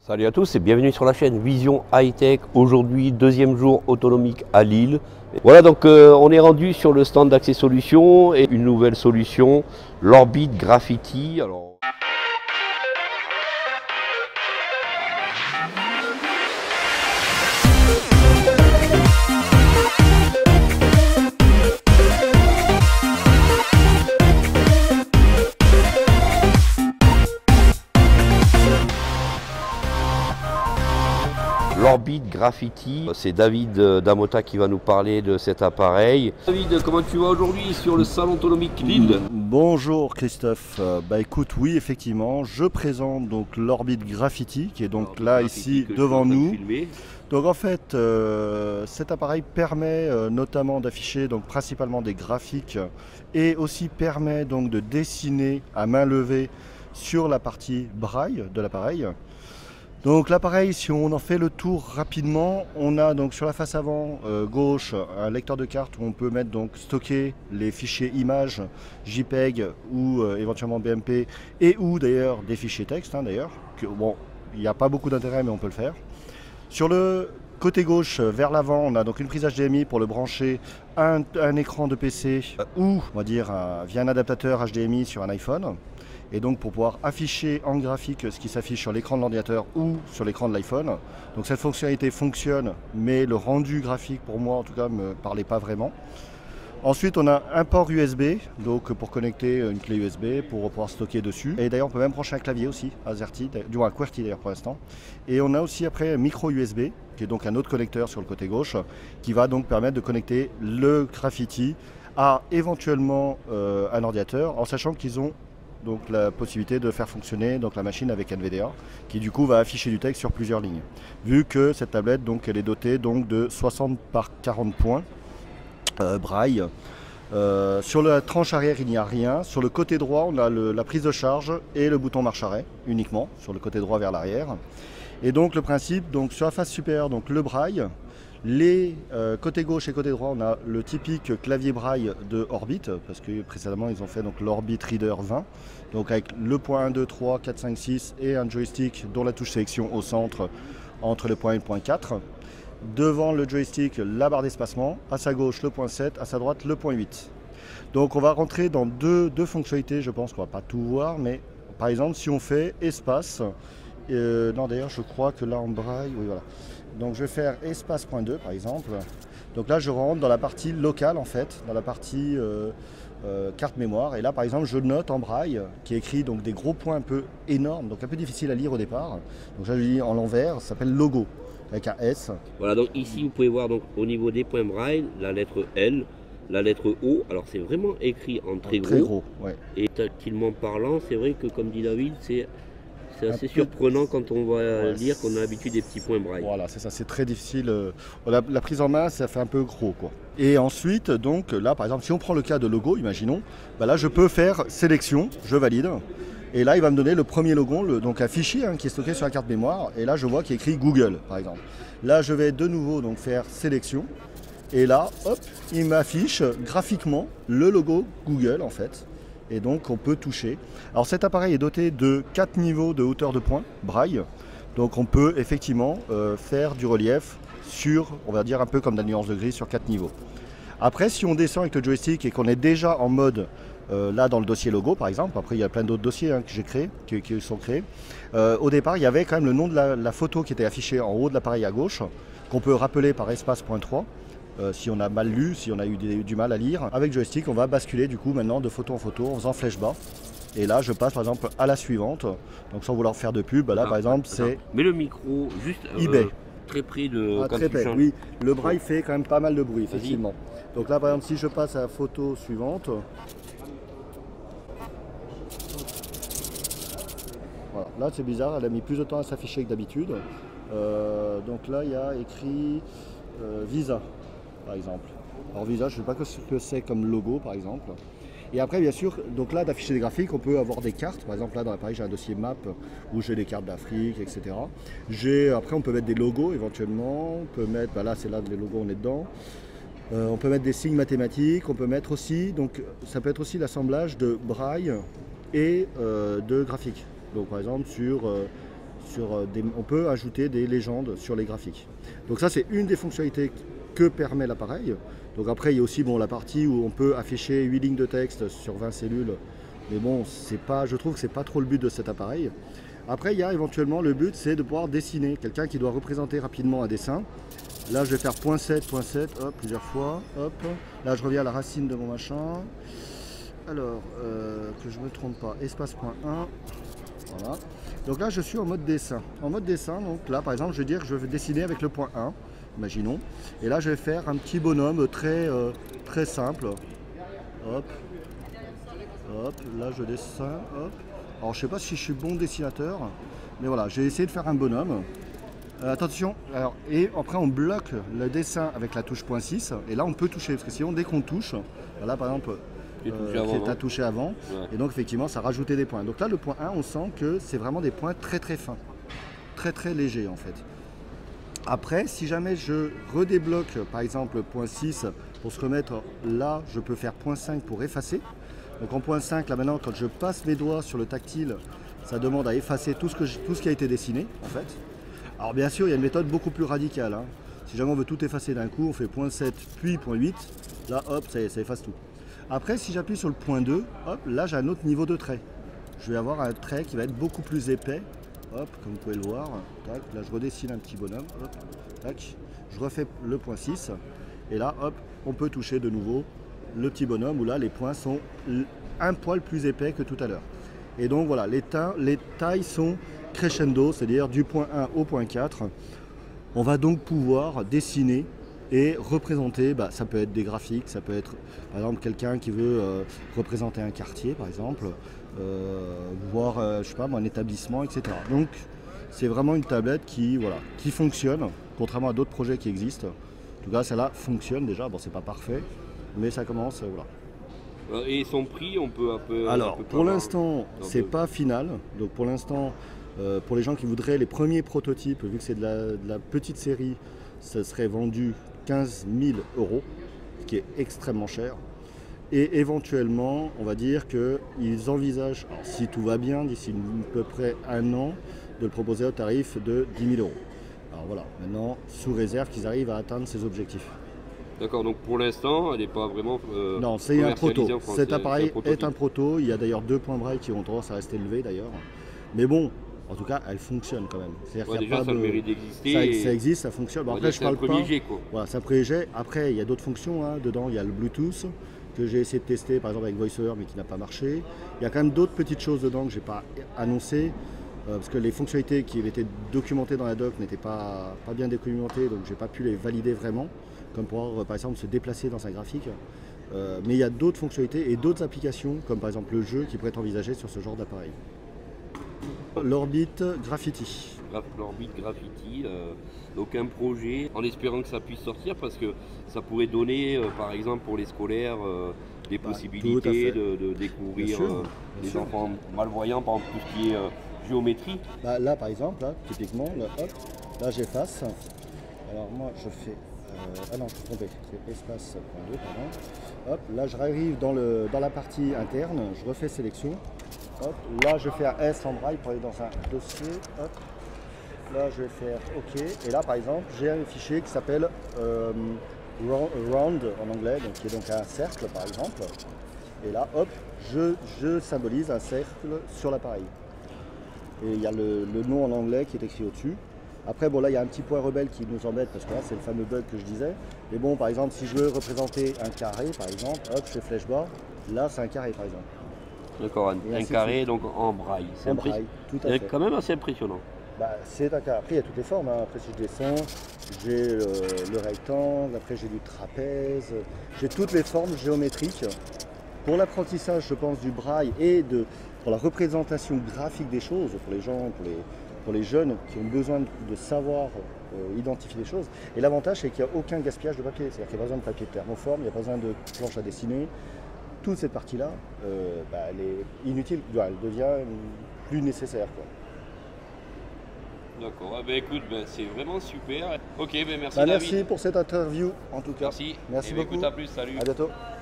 Salut à tous et bienvenue sur la chaîne Vision High-Tech. Aujourd'hui, deuxième jour autonomique à Lille. Voilà, donc on est rendu sur le stand d'Accès Solutions et une nouvelle solution, l'Orbit Graffiti. Alors, l'Orbit Graffiti, c'est David Damota qui va nous parler de cet appareil. David, comment tu vas aujourd'hui sur le salon autonomique Lille? Bonjour Christophe, écoute, oui effectivement, je présente donc l'Orbit Graffiti qui est donc là ici devant nous. Donc en fait, cet appareil permet notamment d'afficher donc principalement des graphiques et aussi permet donc de dessiner à main levée sur la partie braille de l'appareil. Donc l'appareil, si on en fait le tour rapidement, on a donc sur la face avant gauche un lecteur de cartes où on peut mettre donc stocker les fichiers images JPEG ou éventuellement BMP et ou d'ailleurs des fichiers texte d'ailleurs. Bon, il n'y a pas beaucoup d'intérêt mais on peut le faire. Sur le côté gauche vers l'avant, on a donc une prise HDMI pour le brancher à un écran de PC ou on va dire via un adaptateur HDMI sur un iPhone. Et donc pour pouvoir afficher en graphique ce qui s'affiche sur l'écran de l'ordinateur ou sur l'écran de l'iPhone. Donc cette fonctionnalité fonctionne, mais le rendu graphique pour moi en tout cas ne me parlait pas vraiment. Ensuite on a un port USB, donc pour connecter une clé USB pour pouvoir stocker dessus. Et d'ailleurs on peut même brancher un clavier aussi, AZERTY, du moins un QWERTY d'ailleurs pour l'instant. Et on a aussi après un micro USB, qui est donc un autre connecteur sur le côté gauche, qui va donc permettre de connecter le Graffiti à éventuellement un ordinateur, en sachant qu'ils ont donc la possibilité de faire fonctionner donc la machine avec NVDA qui du coup va afficher du texte sur plusieurs lignes. Vu que cette tablette donc elle est dotée donc de 60 par 40 points braille. Sur la tranche arrière il n'y a rien. Sur le côté droit on a la prise de charge et le bouton marche arrêt uniquement sur le côté droit vers l'arrière. Et donc le principe, donc sur la face supérieure donc le braille. Les côté gauche et côté droit, on a le typique clavier braille de Orbit, parce que précédemment ils ont fait donc l'Orbit Reader 20, donc avec le point 1, 2, 3, 4, 5, 6 et un joystick dont la touche sélection au centre entre le point 1 et le point 4. Devant le joystick, la barre d'espacement, à sa gauche le point 7, à sa droite le point 8. Donc on va rentrer dans deux fonctionnalités, je pense qu'on va pas tout voir, mais par exemple si on fait espace, non d'ailleurs je crois que là en braille, oui voilà. Donc je vais faire espace.2 par exemple. Donc là je rentre dans la partie locale en fait, dans la partie carte mémoire. Et là par exemple je note en braille qui est écrit donc des gros points un peu énormes, donc un peu difficile à lire au départ. Donc là je lis en l'envers, ça s'appelle logo avec un S. Voilà, donc ici vous pouvez voir donc au niveau des points braille, la lettre L, la lettre O. Alors c'est vraiment écrit en très gros. Ouais. Et tactilement parlant, c'est vrai que comme dit David, c'est assez surprenant quand on va lire qu'on a l'habitude des petits points braille. Voilà, c'est ça, c'est très difficile. La prise en main, ça fait un peu gros, quoi. Et ensuite, donc là, par exemple, si on prend le cas de logo, imaginons, là, je peux faire sélection, je valide. Et là, il va me donner le premier logo, donc un fichier qui est stocké sur la carte mémoire. Et là, je vois qu'il est écrit Google, par exemple. Là, je vais de nouveau donc faire sélection. Et là, hop, il m'affiche graphiquement le logo Google, en fait. Et donc on peut toucher. Alors cet appareil est doté de 4 niveaux de hauteur de pointe braille. Donc on peut effectivement faire du relief sur, on va dire un peu comme de la nuance de gris sur 4 niveaux. Après si on descend avec le joystick et qu'on est déjà en mode, là dans le dossier logo par exemple, après il y a plein d'autres dossiers que j'ai créés, qui sont créés. Au départ il y avait quand même le nom de la photo qui était affichée en haut de l'appareil à gauche, qu'on peut rappeler par espace.3. Si on a mal lu, si on a eu du mal à lire. Avec joystick, on va basculer du coup maintenant de photo en photo en faisant flèche bas. Et là, je passe par exemple à la suivante. Donc sans vouloir faire de pub, là par exemple c'est... Mais le micro, juste eBay. Très près de... très près, oui. Le braille fait quand même pas mal de bruit, effectivement. Donc là par exemple, si je passe à la photo suivante... Voilà. Là c'est bizarre, elle a mis plus de temps à s'afficher que d'habitude. Donc là il y a écrit Visa. Par exemple. Alors Visa, je ne sais pas ce que c'est comme logo par exemple. Et après bien sûr, donc là d'afficher des graphiques, on peut avoir des cartes. Par exemple là dans l'appareil j'ai un dossier map où j'ai des cartes d'Afrique, etc. Après on peut mettre des logos éventuellement. On peut mettre, là c'est là les logos on est dedans. On peut mettre des signes mathématiques, on peut mettre aussi, donc ça peut être aussi l'assemblage de braille et de graphiques. Donc par exemple on peut ajouter des légendes sur les graphiques. Donc ça c'est une des fonctionnalités que permet l'appareil. Donc après il y a aussi la partie où on peut afficher 8 lignes de texte sur 20 cellules. Mais bon, je trouve que c'est pas trop le but de cet appareil. Après il y a éventuellement le but, c'est de pouvoir dessiner. Quelqu'un qui doit représenter rapidement un dessin. Là je vais faire .7, hop, plusieurs fois, hop. Là je reviens à la racine de mon machin. Alors, que je ne me trompe pas, espace point 1. Voilà. Donc là je suis en mode dessin. En mode dessin, donc là par exemple je vais dire que je vais dessiner avec le point 1, imaginons. Et là je vais faire un petit bonhomme très simple. Hop. Hop, là je dessine, hop. Alors je sais pas si je suis bon dessinateur, mais voilà, j'ai essayé de faire un bonhomme. Attention, alors, et après on bloque le dessin avec la touche .6, et là on peut toucher, parce que sinon dès qu'on touche, là par exemple, qui est touché avant, ouais. Et donc effectivement ça rajoutait des points. Donc là le point 1, on sent que c'est vraiment des points très fins, très légers en fait. Après, si jamais je redébloque par exemple point 6 pour se remettre là, je peux faire point 5 pour effacer. Donc en point 5, là maintenant, quand je passe mes doigts sur le tactile, ça demande à effacer tout ce qui a été dessiné, en fait. Alors bien sûr, il y a une méthode beaucoup plus radicale. Hein. Si jamais on veut tout effacer d'un coup, on fait point 7 puis point 8. Là, hop, ça efface tout. Après, si j'appuie sur le point 2, hop, là j'ai un autre niveau de trait. Je vais avoir un trait qui va être beaucoup plus épais. Hop, comme vous pouvez le voir. Tac, là, je redessine un petit bonhomme. Hop, tac, je refais le point 6. Et là, hop, on peut toucher de nouveau le petit bonhomme où là les points sont un poil plus épais que tout à l'heure. Et donc voilà, les tailles sont crescendo, c'est-à-dire du point 1 au point 4. On va donc pouvoir dessiner et représenter, ça peut être des graphiques, ça peut être par exemple quelqu'un qui veut représenter un quartier par exemple, voir je sais pas, un établissement, etc. Donc c'est vraiment une tablette qui fonctionne, contrairement à d'autres projets qui existent. En tout cas celle-là fonctionne déjà, bon c'est pas parfait, mais ça commence, voilà. Et son prix, on peut un peu... Alors, pour l'instant, c'est pas final. Donc pour l'instant, pour les gens qui voudraient les premiers prototypes, vu que c'est de la petite série, ça serait vendu 15 000 €, ce qui est extrêmement cher. Et éventuellement, on va dire qu'ils envisagent, alors, si tout va bien, d'ici à peu près un an, de le proposer au tarif de 10 000 €. Alors voilà, maintenant, sous réserve qu'ils arrivent à atteindre ces objectifs. D'accord, donc pour l'instant, elle n'est pas vraiment non, c'est un proto. Cet appareil est un proto. Il y a d'ailleurs 2 points braille qui ont tendance à rester élevés d'ailleurs. Mais bon, en tout cas, elle fonctionne quand même. Ouais, déjà, ça a le mérite d'exister. Ça existe, ça fonctionne. Bon, après, je parle pas. Voilà, c'est un premier jet. Après, il y a d'autres fonctions dedans. Il y a le Bluetooth que j'ai essayé de tester, par exemple avec VoiceOver, mais qui n'a pas marché. Il y a quand même d'autres petites choses dedans que j'ai pas annoncées. Parce que les fonctionnalités qui avaient été documentées dans la doc n'étaient pas bien documentées, donc j'ai pas pu les valider vraiment, comme pouvoir par exemple se déplacer dans un graphique. Mais il y a d'autres fonctionnalités et d'autres applications, comme par exemple le jeu, qui pourraient être envisagées sur ce genre d'appareil. L'Orbit Graffiti. L'Orbit Graffiti, donc un projet, en espérant que ça puisse sortir, parce que ça pourrait donner, par exemple pour les scolaires, des possibilités de découvrir les enfants malvoyants, par exemple tout ce qui est géométrie. Là par exemple, typiquement, là j'efface. Alors moi je fais... ah non, je suis trompé, c'est espace.2, pardon. Hop, là j'arrive dans la partie interne, je refais sélection. Hop, là je fais un S en braille pour aller dans un dossier. Hop. Là je vais faire OK. Et là par exemple, j'ai un fichier qui s'appelle round en anglais, donc qui est donc un cercle par exemple. Et là, hop, je symbolise un cercle sur l'appareil. Et il y a le nom en anglais qui est écrit au-dessus. Après, bon là, il y a un petit point rebelle qui nous embête parce que là, c'est le fameux bug que je disais. Mais bon, par exemple, si je veux représenter un carré, par exemple, hop, je fais flèche bas. Là, c'est un carré, par exemple. D'accord, un carré, donc en braille. En braille, tout à fait. C'est quand même assez impressionnant. C'est un carré. Après, il y a toutes les formes. Après, si je descends, j'ai le rectangle. Après, j'ai du trapèze. J'ai toutes les formes géométriques. Pour l'apprentissage, je pense, du braille et pour la représentation graphique des choses, pour les gens, pour les jeunes qui ont besoin de savoir identifier les choses. Et l'avantage, c'est qu'il n'y a aucun gaspillage de papier. C'est-à-dire qu'il n'y a pas besoin de papier thermoforme, il n'y a pas besoin de planche à dessiner. Toute cette partie-là, elle est inutile, elle devient plus nécessaire, quoi. D'accord, écoute, c'est vraiment super. Ok, merci David. Merci pour cette interview, en tout cas. Merci beaucoup. Écoute, à plus, salut. À bientôt.